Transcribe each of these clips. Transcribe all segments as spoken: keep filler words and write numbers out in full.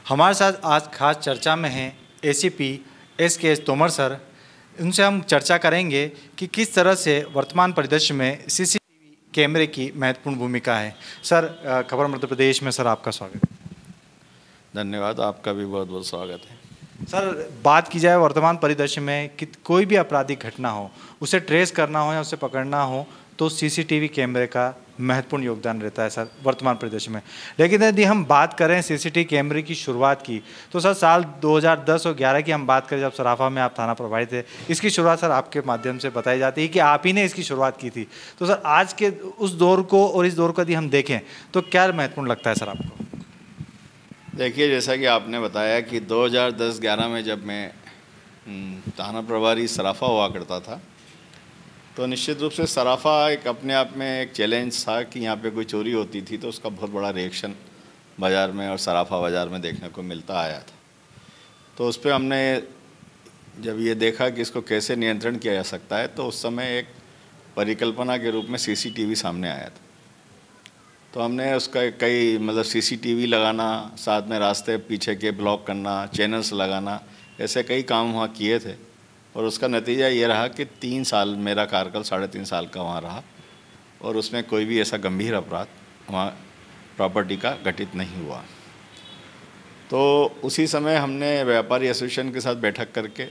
हमारे साथ आज खास चर्चा में हैं ACP S K S Tomar sir. उनसे हम चर्चा करेंगे कि किस तरह से वर्तमान परिदृश्य में सीसीटीवी कैमरे की महत्वपूर्ण भूमिका है। सर, खबर मध्य प्रदेश में सर आपका स्वागत है। धन्यवाद, आपका भी बहुत बहुत स्वागत है। सर, बात की जाए वर्तमान परिदृश्य में कि कोई भी आपराधिक घटना हो, उसे ट्रेस करना हो या उसे पकड़ना हो तो सीसीटीवी कैमरे का महत्वपूर्ण योगदान रहता है सर वर्तमान परिदृश्य में। लेकिन यदि हम बात करें सीसीटीवी कैमरे की शुरुआत की तो सर साल दो हज़ार दस और ग्यारह की हम बात करें, जब सराफा में आप थाना प्रभारी थे। इसकी शुरुआत सर आपके माध्यम से बताई जाती है कि आप ही ने इसकी शुरुआत की थी। तो सर आज के उस दौर को और इस दौर को यदि हम देखें तो क्या महत्वपूर्ण लगता है सर आपको? देखिए, जैसा कि आपने बताया कि दो हज़ार दस ग्यारह में जब मैं थाना प्रभारी सराफा हुआ करता था तो निश्चित रूप से सराफा एक अपने आप में एक चैलेंज था कि यहाँ पे कोई चोरी होती थी तो उसका बहुत बड़ा रिएक्शन बाज़ार में और सराफा बाज़ार में देखने को मिलता आया था। तो उस पर हमने जब ये देखा कि इसको कैसे नियंत्रण किया जा सकता है तो उस समय एक परिकल्पना के रूप में सीसीटीवी सामने आया था। तो हमने उसका कई मतलब सीसीटीवी लगाना, साथ में रास्ते पीछे के ब्लॉक करना, चैनल्स लगाना, ऐसे कई काम वहाँ किए थे। और उसका नतीजा ये रहा कि तीन साल मेरा कार्यकाल साढ़े तीन साल का वहाँ रहा और उसमें कोई भी ऐसा गंभीर अपराध वहाँ प्रॉपर्टी का घटित नहीं हुआ। तो उसी समय हमने व्यापारी एसोसिएशन के साथ बैठक करके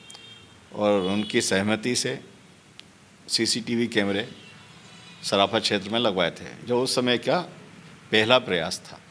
और उनकी सहमति से सीसीटीवी कैमरे सराफा क्षेत्र में लगवाए थे, जो उस समय का पहला प्रयास था।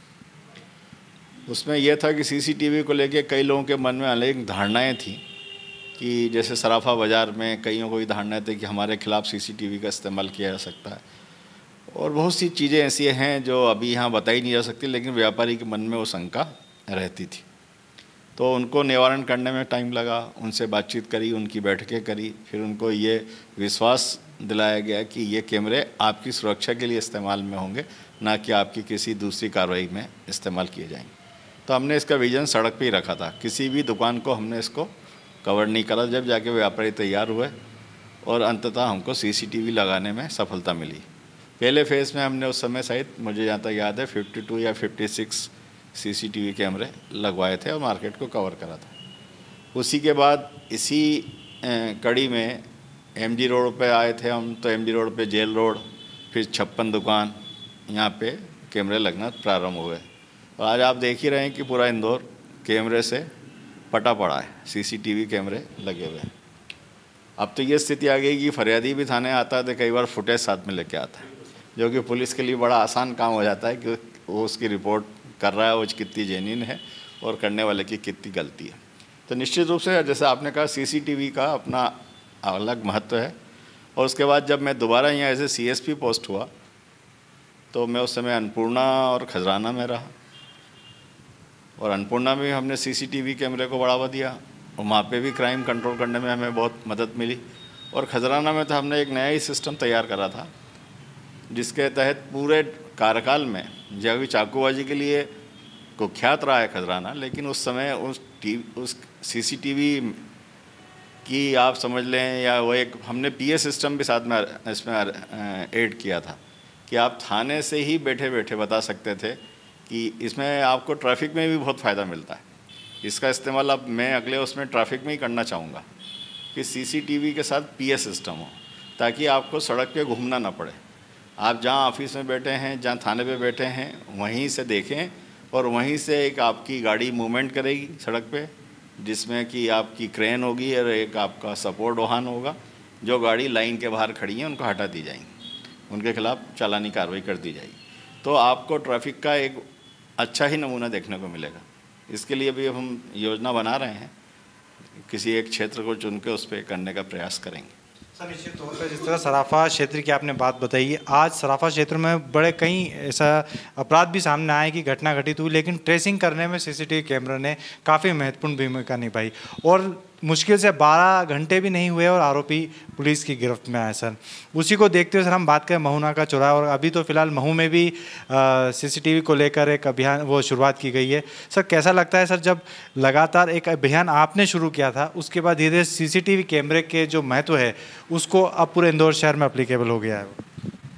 उसमें यह था कि सीसीटीवी को लेके कई लोगों के मन में अनेक धारणाएं थी कि जैसे सराफा बाज़ार में कईयों को ये धारणा थी कि हमारे खिलाफ़ सीसीटीवी का इस्तेमाल किया जा सकता है और बहुत सी चीज़ें ऐसी हैं जो अभी यहाँ बताई नहीं जा सकती, लेकिन व्यापारी के मन में वो शंका रहती थी। तो उनको निवारण करने में टाइम लगा, उनसे बातचीत करी, उनकी बैठकें करी, फिर उनको ये विश्वास दिलाया गया कि ये कैमरे आपकी सुरक्षा के लिए इस्तेमाल में होंगे, ना कि आपकी किसी दूसरी कार्रवाई में इस्तेमाल किए जाएंगे। तो हमने इसका विजन सड़क पे ही रखा था, किसी भी दुकान को हमने इसको कवर नहीं करा। जब जाके व्यापारी तैयार हुए और अंततः हमको सीसीटीवी लगाने में सफलता मिली। पहले फेज़ में हमने उस समय शायद मुझे जहाँ तक याद है बावन या छप्पन सीसीटीवी कैमरे लगवाए थे और मार्केट को कवर करा था। उसी के बाद इसी कड़ी में एमजी रोड पे आए थे हम, तो एमजी रोड पे जेल रोड, फिर छप्पन दुकान, यहाँ पे कैमरे लगना प्रारंभ हुए। और आज आप देख ही रहे हैं कि पूरा इंदौर कैमरे से पटा पड़ा है, सीसीटीवी कैमरे लगे हुए हैं। अब तो ये स्थिति आ गई कि फरियादी भी थाने आता है तो कई बार फुटेज साथ में लेके आता है, जो कि पुलिस के लिए बड़ा आसान काम हो जाता है कि वो उसकी रिपोर्ट कर रहा है वो कितनी जेन्युइन है और करने वाले की कितनी गलती है। तो निश्चित रूप से जैसे आपने कहा सीसीटीवी का अपना अलग महत्व है। और उसके बाद जब मैं दोबारा यहाँ एज ए सीएसपी पोस्ट हुआ तो मैं उस समय अन्नपूर्णा और खजराना में रहा और अन्नपूर्णा में हमने सीसीटीवी कैमरे को बढ़ावा दिया और वहाँ पे भी क्राइम कंट्रोल करने में हमें बहुत मदद मिली। और खजराना में तो हमने एक नया ही सिस्टम तैयार करा था जिसके तहत पूरे कार्यकाल में, जब भी चाकूबाजी के लिए कुख्यात रहा है खजराना, लेकिन उस समय उस टी उस सीसीटीवी की आप समझ लें या वो एक हमने पीए सिस्टम भी साथ में इसमें ऐड किया था कि आप थाने से ही बैठे बैठे बता सकते थे कि इसमें आपको ट्रैफिक में भी बहुत फ़ायदा मिलता है। इसका इस्तेमाल अब मैं अगले उसमें ट्रैफिक में ही करना चाहूँगा कि सीसीटीवी के साथ पीए सिस्टम हो, ताकि आपको सड़क पे घूमना ना पड़े। आप जहाँ ऑफिस में बैठे हैं, जहाँ थाने पे बैठे हैं, वहीं से देखें और वहीं से एक आपकी गाड़ी मूवमेंट करेगी सड़क पे, जिसमें कि आपकी क्रेन होगी और एक आपका सपोर्ट वाहन होगा। जो गाड़ी लाइन के बाहर खड़ी हैं उनको हटा दी जाएंगी, उनके खिलाफ़ चालानी कार्रवाई कर दी जाएगी। तो आपको ट्रैफिक का एक अच्छा ही नमूना देखने को मिलेगा। इसके लिए भी हम योजना बना रहे हैं, किसी एक क्षेत्र को चुन के उस पर करने का प्रयास करेंगे। सर, निश्चित तौर पर जिस तरह सराफा क्षेत्र की आपने बात बताई है, आज सराफा क्षेत्र में बड़े कई ऐसा अपराध भी सामने आए कि घटना घटित हुई, लेकिन ट्रेसिंग करने में सीसीटीवी कैमरा ने काफ़ी महत्वपूर्ण भूमिका निभाई और मुश्किल से बारह घंटे भी नहीं हुए और आरोपी पुलिस की गिरफ्त में आए। सर, उसी को देखते हुए सर हम बात करें महुना का चौराहा, और अभी तो फिलहाल महू में भी सीसीटीवी को लेकर एक अभियान वो शुरुआत की गई है। सर, कैसा लगता है सर जब लगातार एक अभियान आपने शुरू किया था, उसके बाद धीरे धीरे सीसीटीवी कैमरे के जो महत्व है उसको अब पूरे इंदौर शहर में अप्लीकेबल हो गया है?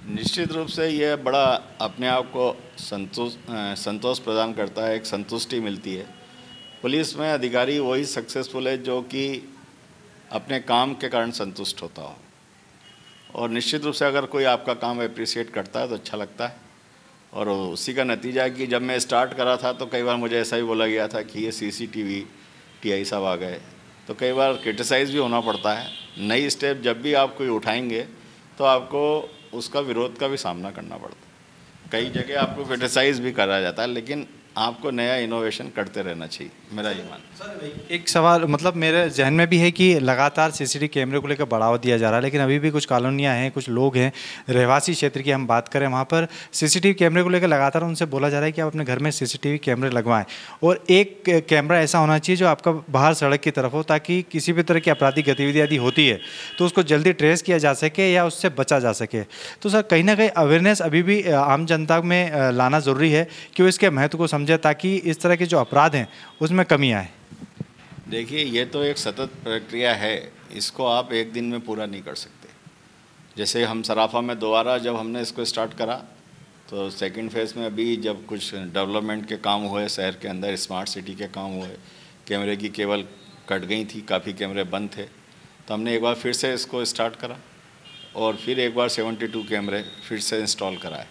निश्चित रूप से ये बड़ा अपने आप को संतोष संतोष प्रदान करता है, एक संतुष्टि मिलती है। पुलिस में अधिकारी वही सक्सेसफुल है जो कि अपने काम के कारण संतुष्ट होता हो, और निश्चित रूप से अगर कोई आपका काम अप्रिशिएट करता है तो अच्छा लगता है। और उसी का नतीजा है कि जब मैं स्टार्ट करा था तो कई बार मुझे ऐसा भी बोला गया था कि ये सीसीटीवी टीआई साहब आ गए, तो कई बार क्रिटिसाइज़ भी होना पड़ता है। नई स्टेप जब भी आप कोई उठाएंगे तो आपको उसका विरोध का भी सामना करना पड़ता है। कई जगह आपको क्रिटिसाइज़ भी करा जाता है, लेकिन आपको नया इनोवेशन करते रहना चाहिए, मेरा ये मानना। सर एक सवाल मतलब मेरे जहन में भी है कि लगातार सीसीटीवी कैमरे को लेकर बढ़ावा दिया जा रहा है, लेकिन अभी भी कुछ कॉलोनियाँ हैं, कुछ लोग हैं, रहवासी क्षेत्र की हम बात करें, वहाँ पर सीसीटीवी कैमरे को लेकर लगातार उनसे बोला जा रहा है कि आप अपने घर में सीसीटीवी कैमरे लगवाएं, और एक कैमरा ऐसा होना चाहिए जो आपका बाहर सड़क की तरफ हो, ताकि किसी भी तरह की आपराधिक गतिविधि यदि होती है तो उसको जल्दी ट्रेस किया जा सके या उससे बचा जा सके। तो सर कहीं ना कहीं अवेयरनेस अभी भी आम जनता में लाना ज़रूरी है कि वो इसके महत्व को समझे, ताकि इस तरह के जो अपराध हैं उसमें कमी आए। देखिए, ये तो एक सतत प्रक्रिया है, इसको आप एक दिन में पूरा नहीं कर सकते। जैसे हम सराफा में दोबारा जब हमने इसको स्टार्ट करा तो सेकंड फेज़ में अभी जब कुछ डेवलपमेंट के काम हुए, शहर के अंदर स्मार्ट सिटी के काम हुए, कैमरे की केबल कट गई थी, काफ़ी कैमरे बंद थे, तो हमने एक बार फिर से इसको स्टार्ट करा और फिर एक बार बहत्तर कैमरे फिर से इंस्टॉल कराए।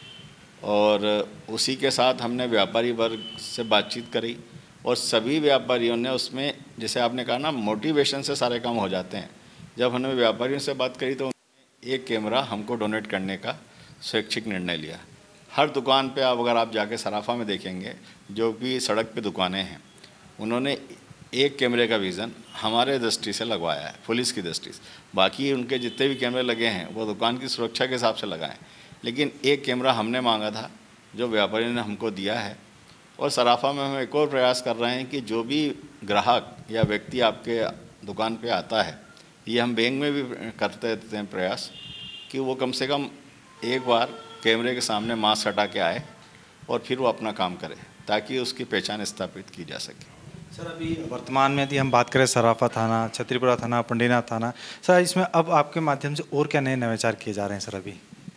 और उसी के साथ हमने व्यापारी वर्ग से बातचीत करी और सभी व्यापारियों ने उसमें, जैसे आपने कहा ना, मोटिवेशन से सारे काम हो जाते हैं। जब हमने व्यापारियों से बात करी तो उन्होंने एक कैमरा हमको डोनेट करने का स्वैच्छिक निर्णय लिया। हर दुकान पे आप अगर आप जाके सराफा में देखेंगे, जो भी सड़क पे दुकानें हैं, उन्होंने एक कैमरे का विज़न हमारे दृष्टि से लगवाया है, पुलिस की दृष्टि से। बाकी उनके जितने भी कैमरे लगे हैं वो दुकान की सुरक्षा के हिसाब से लगाए, लेकिन एक कैमरा हमने मांगा था जो व्यापारियों ने हमको दिया है। और सराफा में हम एक और प्रयास कर रहे हैं कि जो भी ग्राहक या व्यक्ति आपके दुकान पे आता है, ये हम बैंक में भी करते रहते हैं प्रयास, कि वो कम से कम एक बार कैमरे के सामने मास्क हटा के आए और फिर वो अपना काम करे, ताकि उसकी पहचान स्थापित की जा सके। सर अभी वर्तमान में यदि हम बात करें सराफा थाना, छतरीपुरा थाना, पंडीनाथ थाना, सर इसमें अब आपके माध्यम से और क्या नए नवाचार किए जा रहे हैं? सर अभी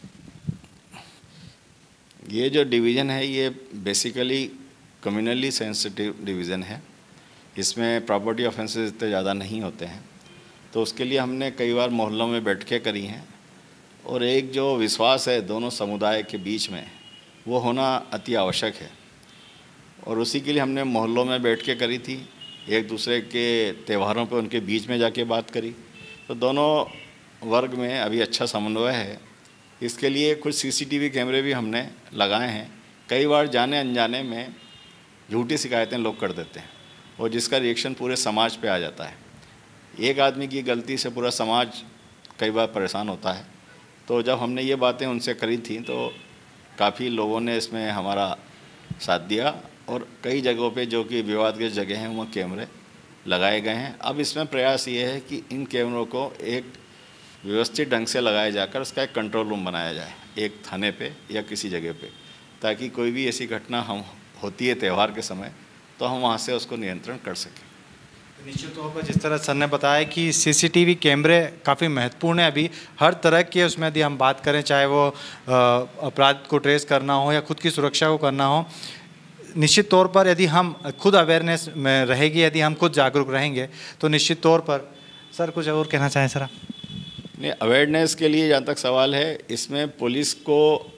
ये जो डिवीज़न है ये बेसिकली कम्युनली सेंसिटिव डिवीज़न है, इसमें प्रॉपर्टी ऑफेंसेस इतने ज़्यादा नहीं होते हैं, तो उसके लिए हमने कई बार मोहल्लों में बैठकें करी हैं। और एक जो विश्वास है दोनों समुदाय के बीच में, वो होना अति आवश्यक है, और उसी के लिए हमने मोहल्लों में बैठकें करी थी, एक दूसरे के त्योहारों पे उनके बीच में जाके बात करी, तो दोनों वर्ग में अभी अच्छा समन्वय है। इसके लिए कुछ सीसीटीवी कैमरे भी हमने लगाए हैं। कई बार जाने अनजाने में झूठी शिकायतें लोग कर देते हैं, और जिसका रिएक्शन पूरे समाज पे आ जाता है। एक आदमी की गलती से पूरा समाज कई बार परेशान होता है। तो जब हमने ये बातें उनसे करी थी तो काफ़ी लोगों ने इसमें हमारा साथ दिया, और कई जगहों पे जो कि विवादग्रस्त जगह हैं वहाँ कैमरे लगाए गए हैं। अब इसमें प्रयास ये है कि इन कैमरों को एक व्यवस्थित ढंग से लगाया जाकर उसका एक कंट्रोल रूम बनाया जाए, एक थाने पे या किसी जगह पे, ताकि कोई भी ऐसी घटना हम होती है त्यौहार के समय तो हम वहाँ से उसको नियंत्रण कर सकें। निश्चित तौर पर जिस तरह सर ने बताया कि सीसीटीवी कैमरे काफ़ी महत्वपूर्ण है अभी हर तरह के, उसमें यदि हम बात करें चाहे वो अपराध को ट्रेस करना हो या खुद की सुरक्षा को करना हो, निश्चित तौर पर यदि हम खुद अवेयरनेस में रहेगी, यदि हम खुद जागरूक रहेंगे तो निश्चित तौर पर। सर कुछ और कहना चाहें सर? नहीं, अवेयरनेस के लिए जहाँ तक सवाल है, इसमें पुलिस को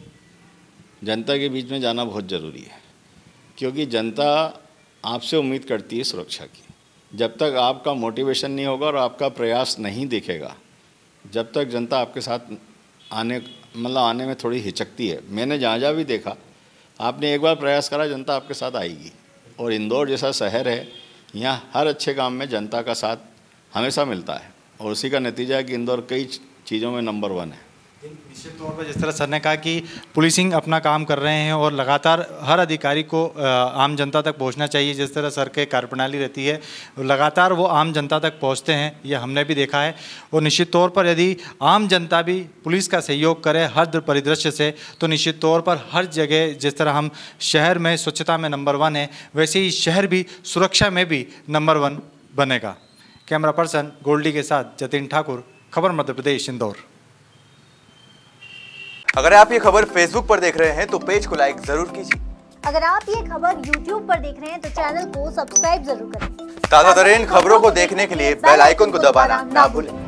जनता के बीच में जाना बहुत ज़रूरी है, क्योंकि जनता आपसे उम्मीद करती है सुरक्षा की। जब तक आपका मोटिवेशन नहीं होगा और आपका प्रयास नहीं दिखेगा, जब तक जनता आपके साथ आने मतलब आने में थोड़ी हिचकती है। मैंने जहाँ जहाँ भी देखा, आपने एक बार प्रयास करा, जनता आपके साथ आएगी। और इंदौर जैसा शहर है, यहाँ हर अच्छे काम में जनता का साथ हमेशा मिलता है, और उसी का नतीजा है कि इंदौर कई चीज़ों में नंबर वन है। निश्चित तौर पर जिस तरह सर ने कहा कि पुलिसिंग अपना काम कर रहे हैं और लगातार हर अधिकारी को आम जनता तक पहुंचना चाहिए, जिस तरह सर के कार्यप्रणाली रहती है लगातार वो आम जनता तक पहुंचते हैं, ये हमने भी देखा है। और निश्चित तौर पर यदि आम जनता भी पुलिस का सहयोग करे हर परिदृश्य से, तो निश्चित तौर पर हर जगह जिस तरह हम शहर में स्वच्छता में नंबर वन है, वैसे ही शहर भी सुरक्षा में भी नंबर वन बनेगा। कैमरा पर्सन गोल्डी के साथ जतिन ठाकुर, खबर मध्य प्रदेश, इंदौर। अगर आप ये खबर फेसबुक पर देख रहे हैं तो पेज को लाइक जरूर कीजिए। अगर आप ये खबर यूट्यूब पर देख रहे हैं तो चैनल को सब्सक्राइब जरूर करें। ताज़ा तरीन खबरों को देखने के लिए बेल आइकन को दबाना ना भूलें।